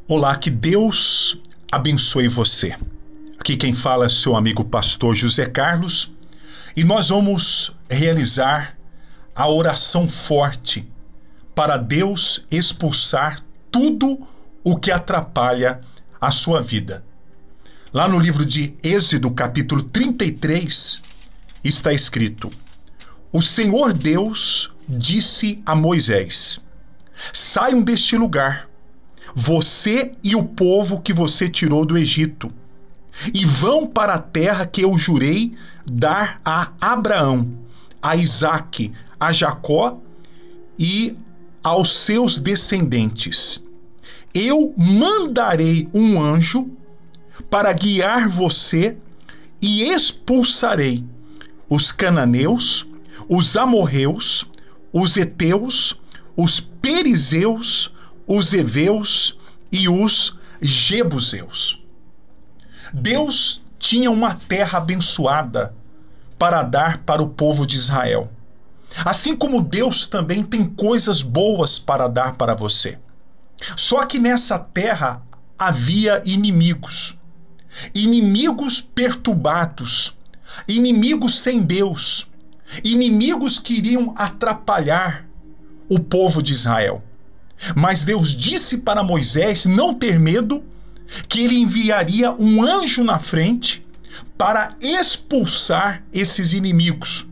Olá, que Deus abençoe você. Aqui quem fala é seu amigo pastor José Carlos e nós vamos realizar a oração forte para Deus expulsar tudo o que atrapalha a sua vida. Lá no livro de Êxodo, capítulo 33, está escrito: O Senhor Deus disse a Moisés: Saiam deste lugar, você e o povo que você tirou do Egito, e vão para a terra que eu jurei dar a Abraão, a Isaque, a Jacó e aos seus descendentes. Eu mandarei um anjo para guiar você e expulsarei os cananeus, os amorreus, os heteus, os perizeus, os heveus e os jebuseus. Deus tinha uma terra abençoada para dar para o povo de Israel. Assim como Deus também tem coisas boas para dar para você. Só que nessa terra havia inimigos. Inimigos perturbados. Inimigos sem Deus. Inimigos que iriam atrapalhar o povo de Israel. Mas Deus disse para Moisés não ter medo, que ele enviaria um anjo na frente para expulsar esses inimigos.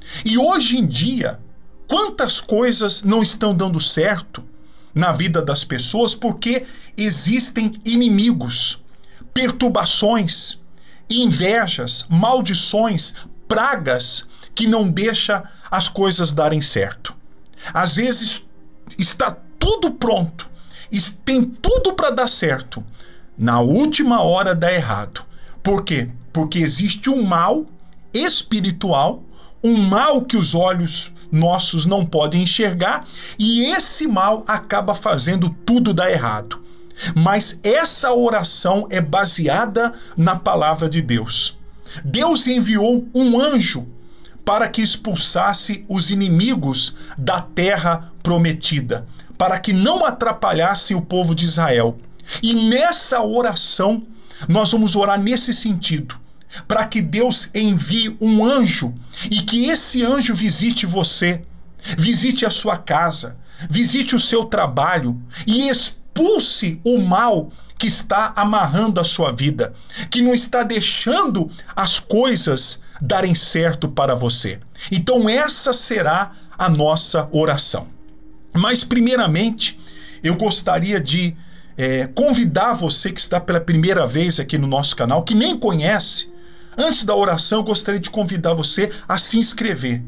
E hoje em dia, quantas coisas não estão dando certo na vida das pessoas porque existem inimigos, perturbações, invejas, maldições, pragas que não deixam as coisas darem certo. Às vezes está tudo pronto, tem tudo para dar certo. Na última hora dá errado. Por quê? Porque existe um mal espiritual, um mal que os olhos nossos não podem enxergar, e esse mal acaba fazendo tudo dar errado. Mas essa oração é baseada na palavra de Deus. Deus enviou um anjo para que expulsasse os inimigos da terra prometida, para que não atrapalhassem o povo de Israel. E nessa oração, nós vamos orar nesse sentido, para que Deus envie um anjo e que esse anjo visite você, visite a sua casa, visite o seu trabalho e expulse o mal que está amarrando a sua vida, que não está deixando as coisas darem certo para você. Então essa será a nossa oração. Mas primeiramente, eu gostaria de convidar você que está pela primeira vez aqui no nosso canal, que nem conhece. Antes da oração, eu gostaria de convidar você a se inscrever,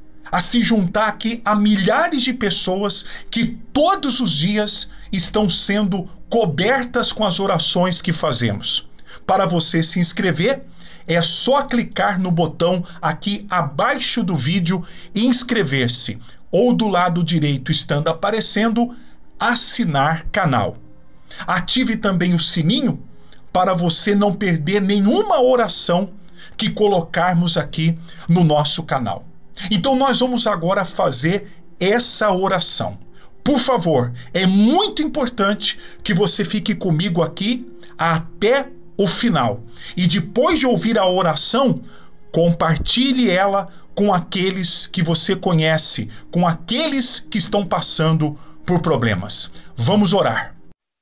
a se juntar aqui a milhares de pessoas que todos os dias estão sendo cobertas com as orações que fazemos. Para você se inscrever, é só clicar no botão aqui abaixo do vídeo e inscrever-se, ou do lado direito estando aparecendo, assinar canal. Ative também o sininho para você não perder nenhuma oração que colocarmos aqui no nosso canal. Então nós vamos agora fazer essa oração. Por favor, é muito importante que você fique comigo aqui até o final. E depois de ouvir a oração, compartilhe ela com aqueles que você conhece, com aqueles que estão passando por problemas. Vamos orar.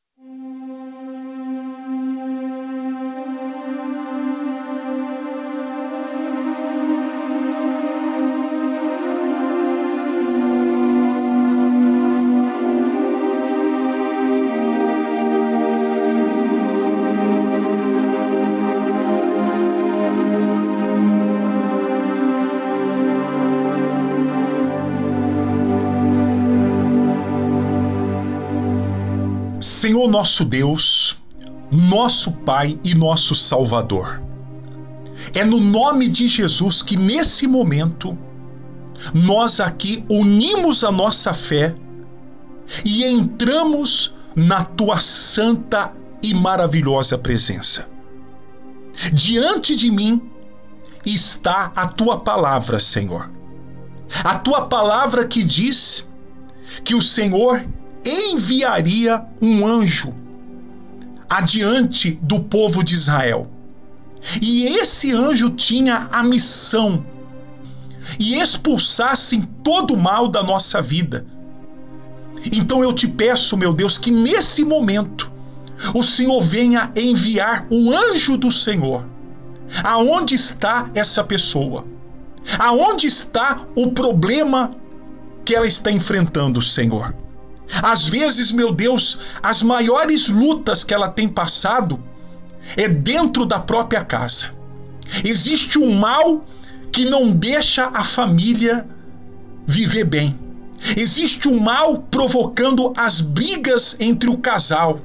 Senhor nosso Deus, nosso Pai e nosso Salvador, é no nome de Jesus que nesse momento nós aqui unimos a nossa fé e entramos na tua santa e maravilhosa presença. Diante de mim está a tua palavra, Senhor. A tua palavra que diz que o Senhor enviaria um anjo adiante do povo de Israel. E esse anjo tinha a missão de expulsar assim, todo o mal da nossa vida. Então eu te peço, meu Deus, que nesse momento o Senhor venha enviar o anjo do Senhor. Aonde está essa pessoa? Aonde está o problema que ela está enfrentando, Senhor? Às vezes, meu Deus, as maiores lutas que ela tem passado é dentro da própria casa. Existe um mal que não deixa a família viver bem. Existe um mal provocando as brigas entre o casal,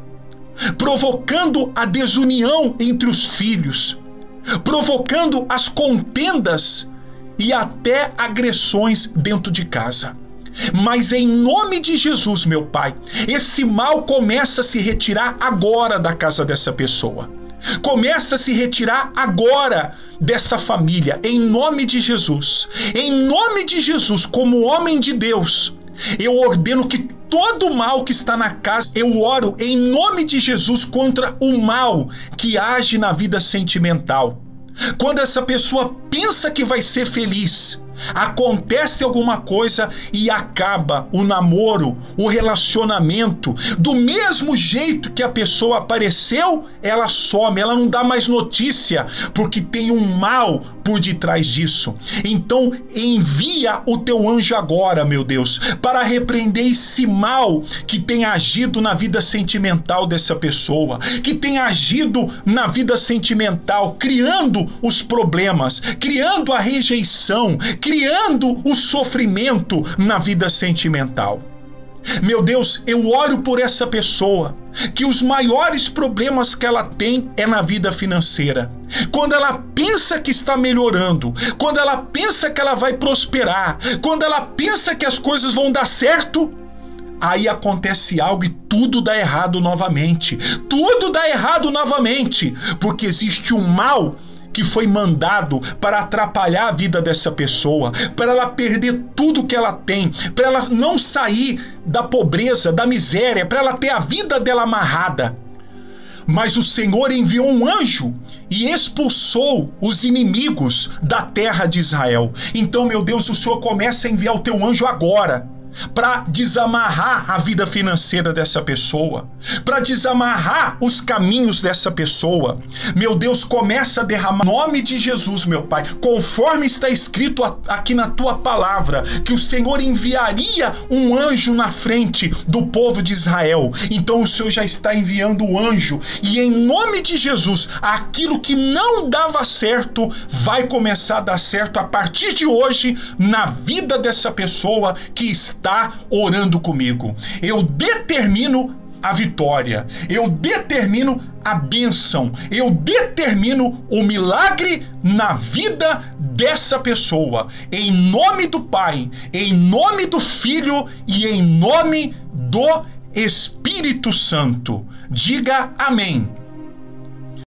provocando a desunião entre os filhos, provocando as contendas e até agressões dentro de casa. Mas em nome de Jesus, meu Pai, esse mal começa a se retirar agora da casa dessa pessoa. Começa a se retirar agora dessa família, em nome de Jesus. Em nome de Jesus, como homem de Deus, eu ordeno que todo o mal que está na casa, eu oro em nome de Jesus contra o mal que age na vida sentimental. Quando essa pessoa pensa que vai ser feliz, acontece alguma coisa e acaba o namoro, o relacionamento. Do mesmo jeito que a pessoa apareceu, ela some, ela não dá mais notícia, porque tem um mal por detrás disso. Então envia o teu anjo agora, meu Deus, para repreender esse mal que tem agido na vida sentimental dessa pessoa, que tem agido na vida sentimental, criando os problemas, criando a rejeição, criando o sofrimento na vida sentimental. Meu Deus, eu oro por essa pessoa, que os maiores problemas que ela tem é na vida financeira. Quando ela pensa que está melhorando, quando ela pensa que ela vai prosperar, quando ela pensa que as coisas vão dar certo, aí acontece algo e tudo dá errado novamente. Tudo dá errado novamente, porque existe um mal que foi mandado para atrapalhar a vida dessa pessoa, para ela perder tudo que ela tem, para ela não sair da pobreza, da miséria, para ela ter a vida dela amarrada. Mas o Senhor enviou um anjo e expulsou os inimigos da terra de Israel. Então, meu Deus, o Senhor começa a enviar o teu anjo agora, para desamarrar a vida financeira dessa pessoa, para desamarrar os caminhos dessa pessoa. Meu Deus, começa a derramar em nome de Jesus, meu Pai, conforme está escrito aqui na tua palavra, que o Senhor enviaria um anjo na frente do povo de Israel. Então o Senhor já está enviando o anjo, e em nome de Jesus, aquilo que não dava certo vai começar a dar certo a partir de hoje na vida dessa pessoa que está orando comigo. Eu determino a vitória, eu determino a bênção, eu determino o milagre na vida dessa pessoa, em nome do Pai, em nome do Filho e em nome do Espírito Santo. Diga amém.